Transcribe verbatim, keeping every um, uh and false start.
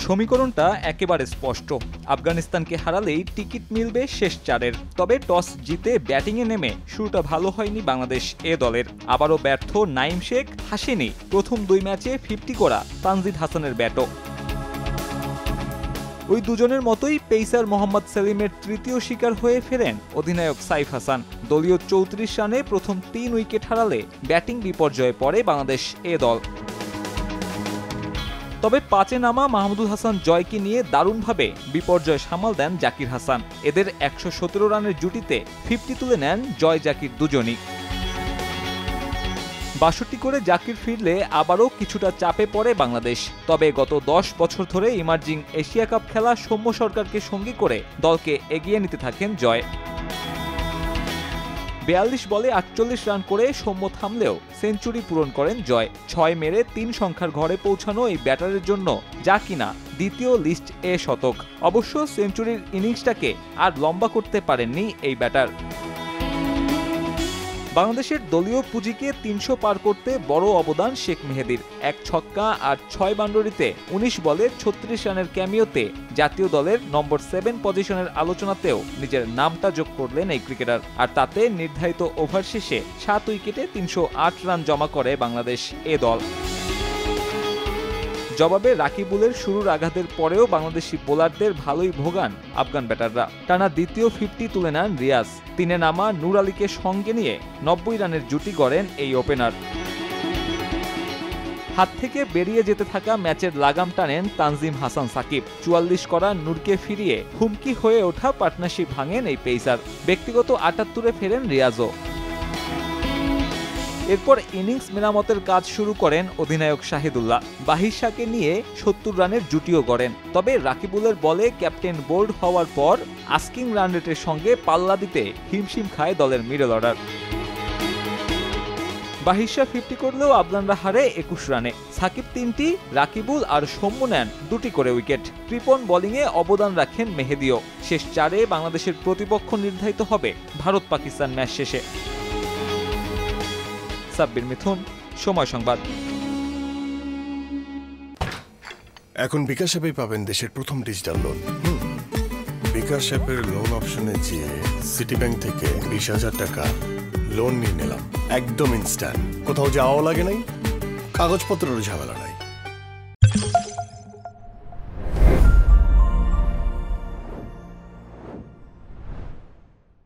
সমীকরণটা একেবারে স্পষ্ট। আফগানিস্তানকে হারালেই টিকিট মিলবে শেষ চারের। তবে টস জিতে ব্যাটিংয়ে নেমে শুরুটা ভালো হয়নি বাংলাদেশ এ দলের। আবারও ব্যর্থ নাঈম শেখ, হাসেনি প্রথম দুই ম্যাচে ফিফটি করা তানজিদ হাসানের ব্যাটও। ওই দুজনের মতোই পেসার মোহাম্মদ সেলিমের তৃতীয় শিকার হয়ে ফেরেন অধিনায়ক সাইফ হাসান। দলীয় চৌত্রিশ রানে প্রথম তিন উইকেট হারালে ব্যাটিং বিপর্যয়ে পড়ে বাংলাদেশ এ দল। তবে পাঁচে নামা মাহমুদুল হাসান জয়কে নিয়ে দারুণভাবে বিপর্যয় সামাল দেন জাকির হাসান। এদের একশো সতেরো রানের জুটিতে ফিফটি তুলে নেন জয় জাকির দুজনই। বাষট্টি করে জাকির ফিরলে আবারও কিছুটা চাপে পড়ে বাংলাদেশ। তবে গত দশ বছর ধরে ইমার্জিং এশিয়া কাপ খেলা সৌম্য সরকারকে সঙ্গী করে দলকে এগিয়ে নিতে থাকেন জয়। বিয়াল্লিশ বলে আটচল্লিশ রান করে সৌম্য থামলেও সেঞ্চুরি পূরণ করেন জয়। ছয় মেরে তিন সংখ্যার ঘরে পৌঁছানো এই ব্যাটারের জন্য যা কিনা দ্বিতীয় লিস্ট এ শতক। অবশ্য সেঞ্চুরির ইনিংসটাকে আর লম্বা করতে পারেননি এই ব্যাটার। বাংলাদেশের দলীয় পুঁজিকে তিনশো পার করতে বড় অবদান শেখ মেহেদীর। এক ছক্কা আর ছয় বাউন্ডারিতে উনিশ বলে ছত্রিশ রানের ক্যামিওতে জাতীয় দলের নম্বর সেভেন পজিশনের আলোচনাতেও নিজের নামটা যোগ করলেন এই ক্রিকেটার। আর তাতে নির্ধারিত ওভার শেষে সাত উইকেটে তিনশো আট রান জমা করে বাংলাদেশ এ দল। জবাবে রাকিবুলের শুরুর আঘাতের পরেও বাংলাদেশি বোলারদের ভালোই ভোগান আফগান ব্যাটাররা। টানা দ্বিতীয় ফিফটি তুলে নেন রিয়াজ। তিনে নামা নূর আলীকে সঙ্গে নিয়ে নব্বই রানের জুটি গড়েন এই ওপেনার। হাত থেকে বেরিয়ে যেতে থাকা ম্যাচের লাগাম টানেন তানজিম হাসান সাকিব। চুয়াল্লিশ করা নূরকে ফিরিয়ে হুমকি হয়ে ওঠা পার্টনারশিপ ভাঙেন এই পেসার। ব্যক্তিগত আটাত্তরে ফেরেন রিয়াজও। এরপর ইনিংস মেরামতের কাজ শুরু করেন অধিনায়ক শাহিদুল্লাহ। বাহিশাকে নিয়ে সত্তর রানের জুটিও গড়েন। তবে রাকিবুলের বলে ক্যাপ্টেন বোল্ড হওয়ার পর আস্কিং রান রেটের সঙ্গে পাল্লা দিতে হিমশিম খায় দলের মিডল অর্ডার। বাহিশা ফিফটি করলেও আফগানরা হারে একুশ রানে। সাকিব তিনটি, রাকিবুল আর সৌম্য নেন দুটি করে উইকেট। কৃপণ বোলিংয়ে অবদান রাখেন মেহেদীও। শেষ চারে বাংলাদেশের প্রতিপক্ষ নির্ধারিত হবে ভারত পাকিস্তান ম্যাচ শেষে। সাব্বির মিথুন, সময় সংবাদ। এখন বিকাশ অ্যাপেই পাবেন দেশের প্রথম ডিজিটাল লোন। বিকাশ অ্যাপের লোন অপশনে যেয়ে সিটি ব্যাংক থেকে বিশ হাজার টাকা লোন নিয়ে নিলাম। একদম ইনস্ট্যান্ট, কোথাও যাওয়া লাগে নাই, কাগজপত্রেরও ঝামেলা নাই।